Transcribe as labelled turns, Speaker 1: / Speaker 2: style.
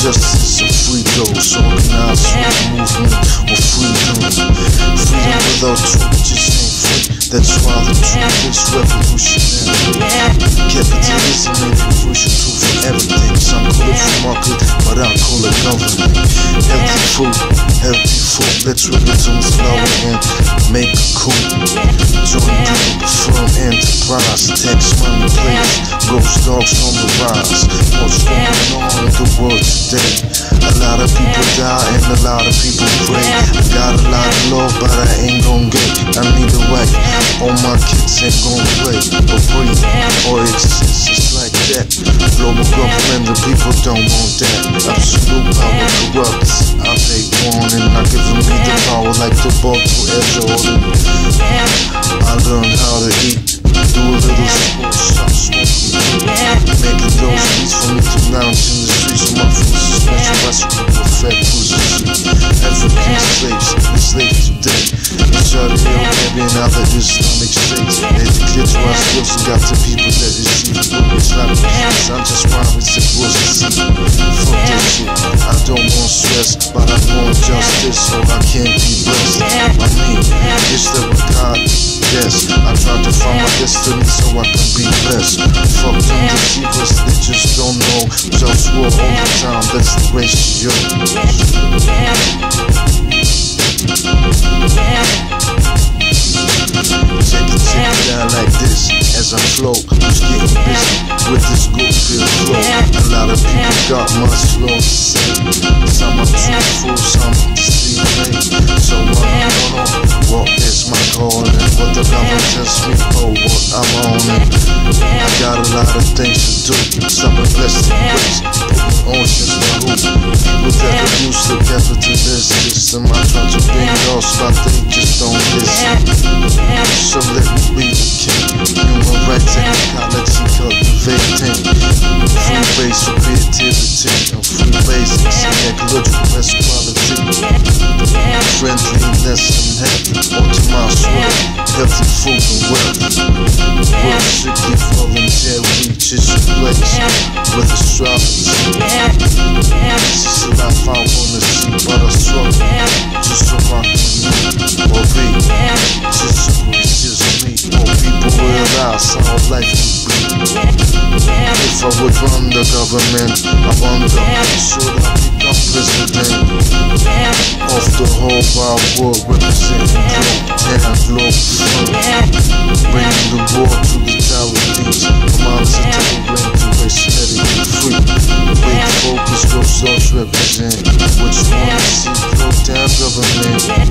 Speaker 1: justice and free those organized for the movement of freedom. Freedom without truth just ain't free. That's why the truth is revolutionary. Capitalism ain't the crucial tool for everything. Some call it free market, but I call it government. Healthy food, let's rip it on the flower and make it cool. Join Globalfirm enterprise, tax money place, GhostDogz on the rise. What's going on in the world today? A lot of people die and a lot of people pray. I got a lot of love, but I ain't gon' get. I need a wife, all my kids ain't gon' play or breathe or exist. It's like that. Global government, the people don't want that. Absolute power corrupts. I take one and I give them the power like the ball to Jordan. I learned how to eat, do a little sport, stop smoking, making those beats for me to lounge in the streets of my food suspension, bicycle, perfect position. African slaves, enslaved today. In Saudi Arabia and other Islamic states, they declare to ourselves and got the people that receive the Islamic. I'm just rhyme with the voices. Fuck that shit, I don't want stress, but I want justice, so I can't be blessed. I mean, it's that with God, yes. I try to find my destiny so I can be blessed. Fuck them deceivers, they just don't know. JustWar all the time, that's the ratio. Check it down like this as I flow. Who's getting busy with this good feel flow? A lot of people got much love to say. Some are truthful, some deceiving. So what I'm on, what is my calling? What the government tells me, oh, what I'm on it. I got a lot of things to do. Some are blessed in ways, putting oceans my hoop. People that abuse the capitalist system, I try to bring lost, but they just don't listen. So let me be the king. Human rights and ecology cultivating. Free base for creativity and free basics and ecological best quality. Friendliness and health, optimized work, healthy food and wealth. Work strictly volunteer, reaches a place with astrology. This is a life I wanna see, but I struggle just so I can live or be. Just me, more people realize how life could be. If I would run the government, I wonder, should I become president of the whole wide world, representing Globalfirm, bringing the war to the tower things, from outside to the brain to aesthetic free. Big focus, GhostDogz represent. What you wanna see, go down government.